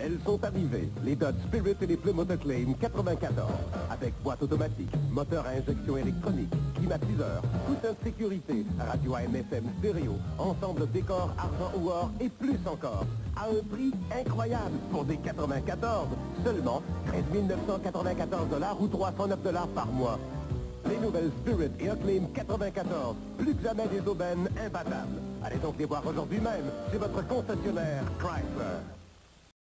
Elles sont arrivées, les Dodge Spirit et les Plymouth Acclaim 94, avec boîte automatique, moteur à injection électronique, climatiseur, coussin de sécurité, radio AM/FM stéréo, ensemble décor, argent ou or et plus encore, à un prix incroyable pour des 94, seulement 13 994 $ ou 309 $ par mois. Les nouvelles Spirit et Acclaim 94, plus que jamais des aubaines imbattables. Allez donc les voir aujourd'hui même chez votre concessionnaire Chrysler.